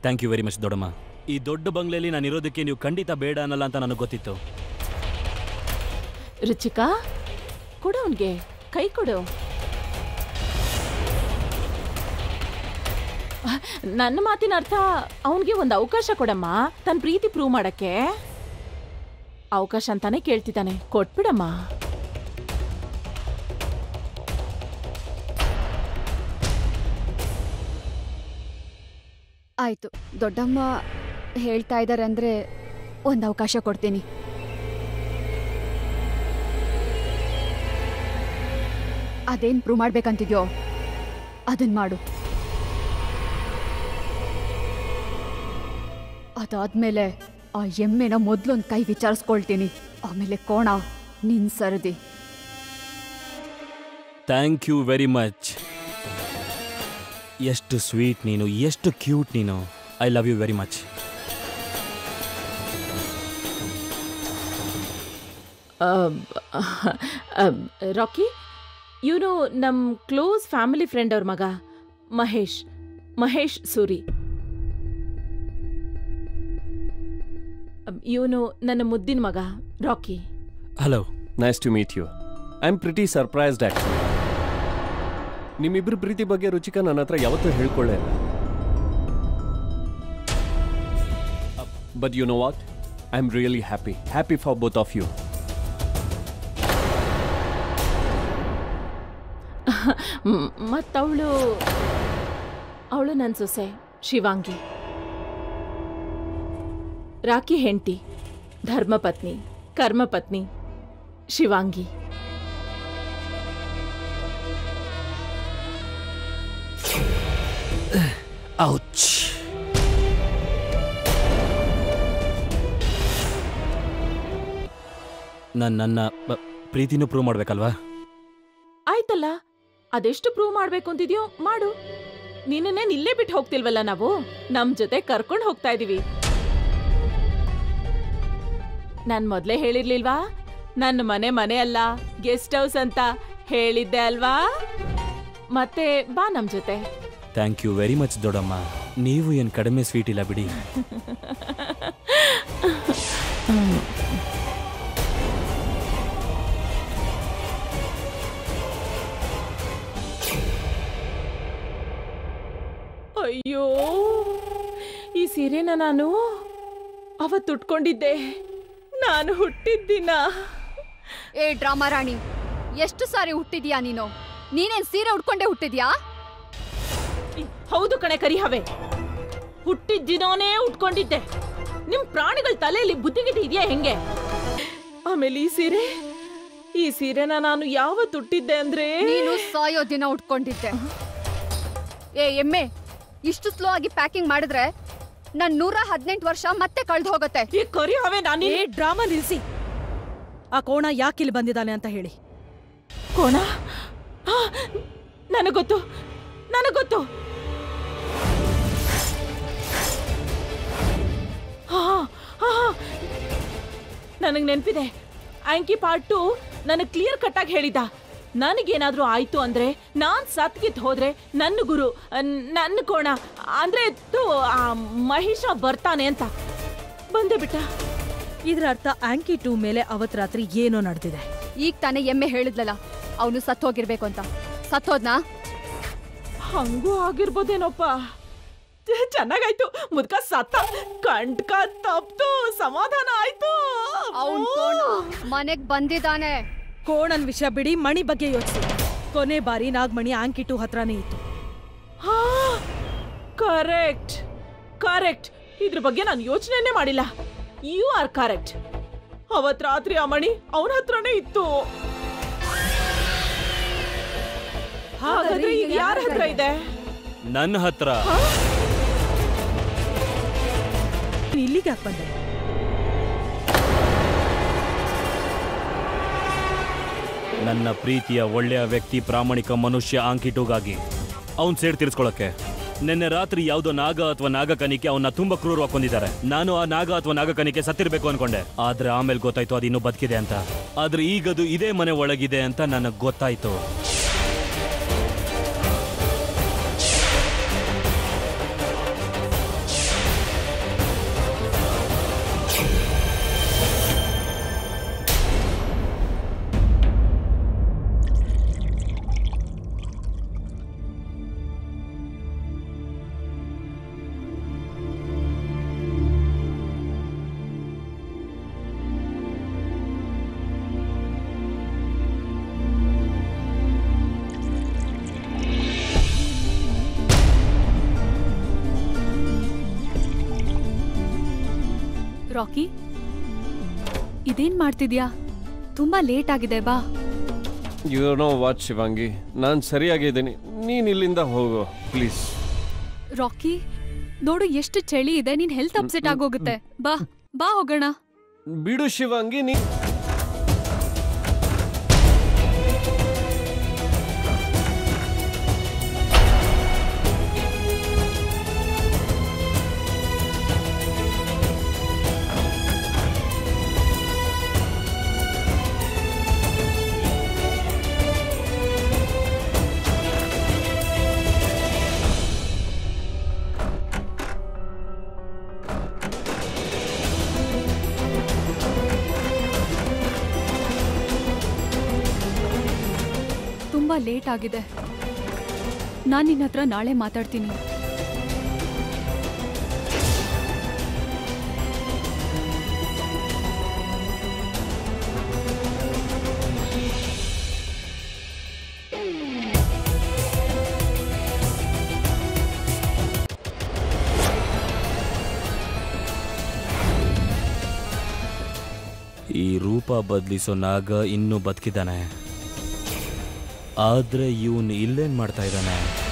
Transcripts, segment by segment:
Thank you very much ದೊಡ್ಡಮ್ಮ. ಈ ದೊಡ್ಡ ಬಂಗ್ಲೆಯಲ್ಲಿ ನಾನು ಇರೋದಕ್ಕೆ ನೀವು ಖಂಡಿತ ಬೇಡ ಅನ್ನಲ್ಲ ಅಂತ ನನಗೆ ಗೊತ್ತಿತ್ತು. ರುಚಿಕಾ, ಕೊಡು ಅವನ್ಗೆ, ಕೈ ಕೊಡು. ನನ್ನ ಮಾತಿನ ಅರ್ಥ ಅವನ್ಗೆ ಒಂದು ಅವಕಾಶ ಕೊಡಮ್ಮ, ತನ್ನ ಪ್ರೀತಿ ಪ್ರೂವ್ ಮಾಡಕ್ಕೆ. ಅವಕಾಶ ಅಂತಾನೆ ಕೇಳ್ತಿದ್ದಾನೆ, ಕೊಟ್ಬಿಡಮ್ಮ. ಆಯ್ತು, ದೊಡ್ಡಮ್ಮ ಹೇಳ್ತಾ ಇದ್ದಾರೆ ಅಂದ್ರೆ ಒಂದು ಅವಕಾಶ ಕೊಡ್ತೀನಿ. ಅದೇನ್ ಪ್ರೂವ್ ಮಾಡ್ಬೇಕಂತಿದ್ಯೋ ಅದನ್ ಮಾಡು. ಅದಾದ್ಮೇಲೆ ಆ ಎಮ್ಮೆನ ಮೊದ್ಲೊಂದು ಕೈ ವಿಚಾರಿಸ್ಕೊಳ್ತೀನಿ, ಆಮೇಲೆ ಕೋಣ ನಿನ್ ಸರದಿ. Thank you very much. ಎಷ್ಟು ಸ್ವೀಟ್ ನೀನು, ಎಷ್ಟು ಕ್ಯೂಟ್ ನೀನು. I love you very much. Rocky, ಇವನು ನಮ್ಮ ಕ್ಲೋಸ್ ಫ್ಯಾಮಿಲಿ ಫ್ರೆಂಡ್ ಅವ್ರ ಮಗ ಮಹೇಶ್ ಸೂರಿ. ಇವನು ನನ್ನ ಮುದ್ದಿನ ಮಗ Rocky. Hello, nice to meet you. I am pretty surprised actually. ನಿಮ್ಮಿಬ್ರು ಪ್ರೀತಿ ಬಗ್ಗೆ ರುಚಿಕಾ ನನ್ನ ಹತ್ರ ಯಾವತ್ತೂ ಹೇಳ್ಕೊಳ್ಳೇ ಇಲ್ಲ. But you know what, I am really happy for both of you. ಮತ್ತವಳು ನನ್ನ ಸೊಸೆ ಶಿವಾಂಗಿ, ರಾಕಿ ಹೆಂಡತಿ, ಧರ್ಮಪತ್ನಿ, ಕರ್ಮಪತ್ನಿ ಶಿವಾಂಗಿ. ಔಚ್. ನನ್ನ ಪ್ರೀತಿನೂ ಪ್ರೂವ್ ಮಾಡ್ಬೇಕಲ್ವಾ? ಆಯ್ತಲ್ಲ, ಅದೆಷ್ಟು ಪ್ರೂವ್ ಮಾಡ್ಬೇಕು ಅಂತಿದ್ಯೋ ಮಾಡು. ನಿನ್ನೇನ್ ಇಲ್ಲೇ ಬಿಟ್ಟು ಹೋಗ್ತಿಲ್ವಲ್ಲ, ನಾವು ನಮ್ ಜೊತೆ ಕರ್ಕೊಂಡು ಹೋಗ್ತಾ ಇದೀವಿ. ನಾನ್ ಮೊದ್ಲೇ ಹೇಳಿರ್ಲಿಲ್ವಾ, ನನ್ನ ಮನೆ ಅಲ್ಲ ಗೆಸ್ಟ್ ಹೌಸ್ ಅಂತ ಹೇಳಿದ್ದೆ ಅಲ್ವಾ? ಮತ್ತೆ ಬಾ ನಮ್ ಜೊತೆ. ಥ್ಯಾಂಕ್ ಯು ವೆರಿ ಮಚ್ ದೊಡ್ಡಮ್ಮ. ನೀವು ಏನು ಕಡಿಮೆ ಸ್ವೀಟ್ ಇಲ್ಲ ಬಿಡಿ. ಅಯ್ಯೋ, ಈ ಸೀರೆನ ನಾನು ಅವತ್ತು ಉಟ್ಕೊಂಡಿದ್ದೆ, ನಾನು ಹುಟ್ಟಿದ್ದಿನ. ಏ ಡ್ರಾಮಾ ರಾಣಿ, ಎಷ್ಟು ಸಾರಿ ಹುಟ್ಟಿದ್ಯಾ ನೀನು? ನೀನೇನ್ ಸೀರೆ ಉಟ್ಕೊಂಡೆ ಹುಟ್ಟಿದ್ಯಾ? ಹೌದು ಕಣೆ ಕರಿಹವೆ, ಹುಟ್ಟಿದ್ದಿನೋನೇ ಉಟ್ಕೊಂಡಿದ್ದೆ. ನಿಮ್ ಪ್ರಾಣಿಗಳ ತಲೆಯಲ್ಲಿ ಬುದ್ಧಿಗಿದ್ದೆ ಇದೆಯಾ ಹೆಂಗೆ? ಆಮೇಲೆ ಈ ಸೀರೆನ ನಾನು ಯಾವತ್ತು ಹುಟ್ಟಿದ್ದೆ ಅಂದ್ರೆ, ನೀನು ಸಾಯೋ ದಿನ ಉಟ್ಕೊಂಡಿದ್ದೆ. ಏ ಎಮ್ಮೆ, ಇಷ್ಟು ಸ್ಲೋ ಆಗಿ ಪ್ಯಾಕಿಂಗ್ ಮಾಡಿದ್ರೆ ನನ್ 118 ವರ್ಷ ಮತ್ತೆ ಕಳ್ದು ಹೋಗುತ್ತೆ. ಈ ಕರಿಹವೆ, ನಾನು ಡ್ರಾಮಾ ನಿಲ್ಸಿ. ಆ ಕೋಣ ಯಾಕಿಲ್ಲಿ ಬಂದಿದ್ದಾನೆ ಅಂತ ಹೇಳಿ. ಕೋಣ? ನನಗೊತ್ತು. ನನಗೆ ನೆನಪಿದೆ, ಆಂಕಿ ಪಾರ್ಟ್ 2 ನನಗೆ ಕ್ಲಿಯರ್ ಕಟ್ ಆಗಿ ಹೇಳಿದ್ದ, ನನಗೇನಾದ್ರೂ ಆಯ್ತು ಅಂದ್ರೆ, ನಾನ್ ಸತ್ಗಿತ್ ಹೋದ್ರೆ ನನ್ನ ಗುರು, ನನ್ನ ಕೋಣ ಅಂದ್ರೆ ಮಹೇಶ ಬರ್ತಾನೆ ಅಂತ. ಬಂದೆ ಬಿಟ್ಟ. ಇದ್ರ ಅರ್ಥ ಆಂಕಿ 2 ಮೇಲೆ ಅವತ್ ರಾತ್ರಿ ಏನೋ ನಡೆದಿದೆ. ಈಗ ತಾನೇ ಎಮ್ಮೆ ಹೇಳಿದ್ಲಲ್ಲ ಅವನು ಸತ್ತೋಗಿರ್ಬೇಕು ಅಂತ. ಸತ್ತೋದ್ನಾ? ಹಂಗೂ ಆಗಿರ್ಬೋದೇನೋಪ್ಪ. ಚೆನ್ನಾಗಾಯ್ತು, ಮುದ್ಕ ಸತ್ತ, ಕಂಡ್ಕ ತಪ್ತು, ಸಮಾಧಾನ ಆಯ್ತು. ಅವನ್ ಕೋಣ ಮನೆಗ್ ಬಂದಿದ್ದಾನೆ. ಕೋಣನ್ ವಿಷಯ ಬಿಡಿ, ಮಣಿ ಬಗ್ಗೆ ಯೋಚಿಸಿ. ಕೊನೆ ಬಾರಿ ನಾಗಮಣಿ ಆಂಕಿ 2 ಹತ್ರನೇ ಇತ್ತು. ಕರೆಕ್ಟ್. ಇದ್ರ ಬಗ್ಗೆ ನಾನು ಯೋಚನೆನೇ ಮಾಡಿಲ್ಲ. You are correct. ಅವತ್ ರಾತ್ರಿ ಆ ಮಣಿ ಅವನ ಹತ್ರನೇ ಇತ್ತು. ಹಾಗಾದ್ರೆ ಈಗ ಯಾರ ಹತ್ರ ಇದೆ? ನನ್ನ ಹತ್ರ. ಇಲ್ಲಿಗೆ ಯಾಕೆ ಬಂದೆ? ನನ್ನ ಪ್ರೀತಿಯ ಒಳ್ಳೆಯ ವ್ಯಕ್ತಿ, ಪ್ರಾಮಾಣಿಕ ಮನುಷ್ಯ ಆಂಕಿ 2ಗಾಗಿ ಅವನ್ ಸೇಡ್ ತೀರಿಸ್ಕೊಳಕ್ಕೆ. ನಿನ್ನೆ ರಾತ್ರಿ ಯಾವುದೋ ನಾಗ ಅಥವಾ ನಾಗಕನಿಕೆ ಅವನ್ನ ತುಂಬಾ ಕ್ರೂರವಾಗಿ ಕೊಂದಿದ್ದಾರೆ. ನಾನು ಆ ನಾಗ ಅಥವಾ ನಾಗಕನಿಕೆ ಸತ್ತಿರ್ಬೇಕು ಅನ್ಕೊಂಡೆ, ಆದ್ರೆ ಆಮೇಲೆ ಗೊತ್ತಾಯ್ತು ಅದು ಇನ್ನೂ ಬದುಕಿದೆ ಅಂತ. ಆದ್ರೆ ಈಗದು ಇದೇ ಮನೆ ಒಳಗಿದೆ ಅಂತ ನನಗೆ ಗೊತ್ತಾಯ್ತು. ರಾಕಿ, ಇದೇನ್ ಮಾಡ್ತಿದ್ಯಾ? ತುಂಬಾ ಲೇಟ್ ಆಗಿದೆ, ಬಾ. ಯು ನೋ ವಾಟ್ ಶಿವಾಂಗಿ, ನಾನು ಸರಿಯಾಗಿದ್ದೀನಿ, ನೀನ್ ಇಲ್ಲಿಂದ ಹೋಗು ಪ್ಲೀಸ್. ರಾಕಿ ನೋಡು, ಎಷ್ಟು ಚಳಿ ಇದೆ, ನಿನ್ ಹೆಲ್ತ್ ಅಪ್ಸೆಟ್ ಆಗೋಗುತ್ತೆ. ಬಾ ಬಾ ಹೋಗೋಣ. ಬಿಡು ಶಿವಾಂಗಿ, ನೀ ತುಂಬಾ ಲೇಟ್ ಆಗಿದೆ. ನಾನು ನಿನ್ನ ಹತ್ರ ನಾಳೆ ಮಾತಾಡ್ತೀನಿ. ಈ ರೂಪ ಬದಲಿಸೋ ನಾಗ ಇನ್ನೂ ಬದುಕಿದ್ದಾನೆ, ಆದ್ರೆ ಇವನು ಇಲ್ಲೇನ್ ಮಾಡ್ತಾ ಇದ್ದಾನೆ?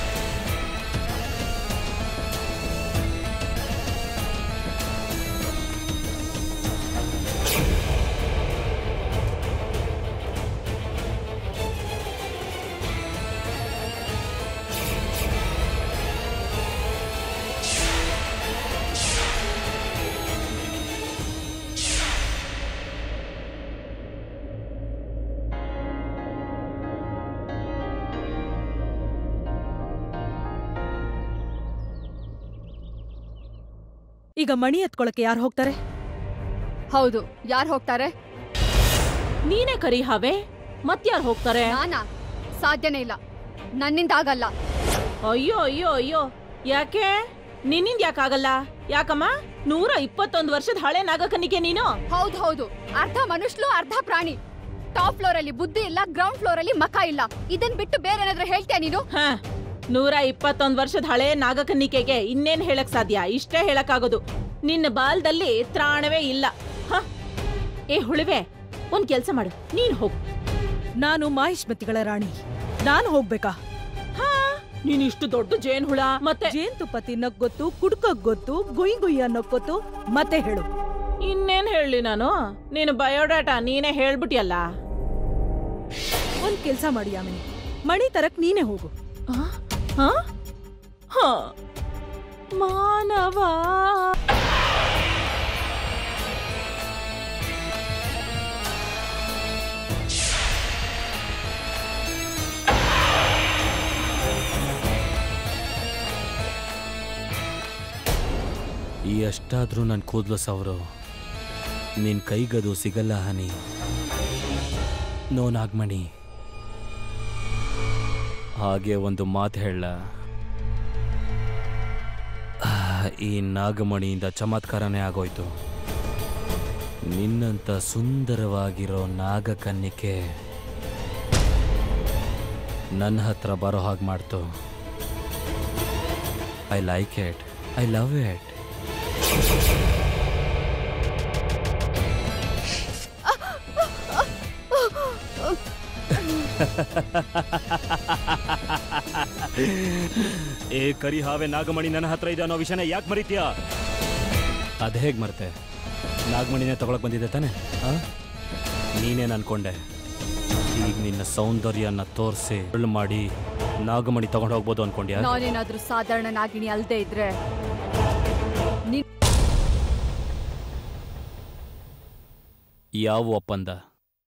ಈಗ ಮಣಿ ಎತ್ಕೊಳಕ್ಕೆ ಯಾರು ಹೋಗ್ತಾರೆ? ಹೌದು, ಯಾರು ಹೋಗ್ತಾರೆ? ನೀನೇ ಕರಿ ಹಾವೆ, ಮತ್ಯಾರು ಹೋಗ್ತಾರೆ? ನಾನಾ? ಸಾಧ್ಯನೇ ಇಲ್ಲ, ನನ್ನಿಂದ ಆಗಲ್ಲ. ಅಯ್ಯೋ ಅಯ್ಯೋ ಅಯ್ಯೋ, ಯಾಕೆ? ನಿನ್ನಿಂದ ಯಾಕಾಗಲ್ಲ? ಯಾಕಮ್ಮ? 121 ವರ್ಷದ ಹಳೆ ನಾಗಕನ್ನಿಕೆ ನೀನು? ಹೌದು ಹೌದು, ಅರ್ಧ ಮನುಷ್ಯಲು ಅರ್ಧ ಪ್ರಾಣಿ. ಟಾಪ್ ಫ್ಲೋರ್ ಅಲ್ಲಿ ಬುದ್ಧಿ ಇಲ್ಲ, ಗ್ರೌಂಡ್ ಫ್ಲೋರ್ ಅಲ್ಲಿ ಮಕ ಇಲ್ಲ. ಇದನ್ ಬಿಟ್ಟು ಬೇರೆ ಏನಾದ್ರೂ ಹೇಳ್ತೀಯ ನೀನು? 121 ವರ್ಷದ ಹಳೆ ನಾಗಕನ್ನಿಕೆಗೆ ಇನ್ನೇನ್ ಹೇಳಕ್ ಸಾಧ್ಯ? ಇಷ್ಟೇ ಹೇಳಕ್ಕಾಗೋದು, ನಿನ್ನ ಬಾಲ್ದಲ್ಲಿ ತ್ರಾಣವೇ ಇಲ್ಲ. ಏ ಹುಳಿವೆ, ಒಂದ್ ಕೆಲ್ಸ ಮಾಡು, ನೀನ್ ಹೋಗು. ನಾನು ಮಾಹಿಷ್ಮತಿಗಳ ರಾಣಿ, ನಾನು ಹೋಗ್ಬೇಕಾ? ನೀನ್ ಇಷ್ಟು ದೊಡ್ಡ ಜೇನ್ ಹುಳ, ಮತ್ತೆ ಜೇನ್ತುಪ್ಪ ತಿನ್ನಕ್ ಗೊತ್ತು, ಕುಡ್ಕಕ್ ಗೊತ್ತು, ಗುಯ್ ಗುಯ್ ಅನ್ನೋಕ್ ಗೊತ್ತು, ಮತ್ತೆ ಹೇಳು. ಇನ್ನೇನ್ ಹೇಳಿ ನಾನು? ನೀನು ಬಯೋಡಾಟಾ ನೀನೇ ಹೇಳ್ಬಿಟ್ಟಿಯಲ್ಲ. ಒಂದ್ ಕೆಲ್ಸ ಮಾಡಿ ಆಮೇಲೆ, ಮಣಿ ತರಕ್ ನೀನೇ ಹೋಗು. ಮಾನವ ಈ ಅಷ್ಟಾದ್ರೂ ನನ್ ಕೂದ್ಲು ಸವ್ರು, ನಿನ್ ಕೈಗದು ಸಿಗಲ್ಲ ಹನಿ. ನೋ ನಾಗಮಣಿ, ಹಾಗೆ ಒಂದು ಮಾತು ಹೇಳ, ಈ ನಾಗಮಣಿಯಿಂದ ಚಮತ್ಕಾರನೇ ಆಗೋಯ್ತು. ನಿನ್ನಂತ ಸುಂದರವಾಗಿರೋ ನಾಗಕನ್ನಿಕೆ ನನ್ನ ಹತ್ರ ಬರೋ ಹಾಗೆ ಮಾಡ್ತು. I like it, I love it. ಏ ಕರಿ ಹಾವೆ, ನಾಗಮಣಿ ನನ್ನ ಹತ್ರ ಇದೆ ಅನ್ನೋ ವಿಷಯನ ಯಾಕೆ ಮರಿತೀಯ? ಅದ್ ಹೇಗ್ ಮರ್ತೆ? ನಾಗಮಣಿನೇ ತಗೊಳಕ್ ಬಂದಿದ್ದೆ ತಾನೆ? ನೀನೇನ್ ಅನ್ಕೊಂಡೆ? ಈಗ ನಿನ್ನ ಸೌಂದರ್ಯನ ತೋರಿಸಿ ಸುಳ್ಳು ಮಾಡಿ ನಾಗಮಣಿ ತಗೊಂಡು ಹೋಗ್ಬೋದು ಅನ್ಕೊಂಡ್ಯಾ? ನಾನೇನಾದ್ರೂ ಸಾಧಾರಣ ನಾಗಿಣಿ ಅಲ್ದೇ ಇದ್ರೆ ಯಾವ ಒಪ್ಪಂದ?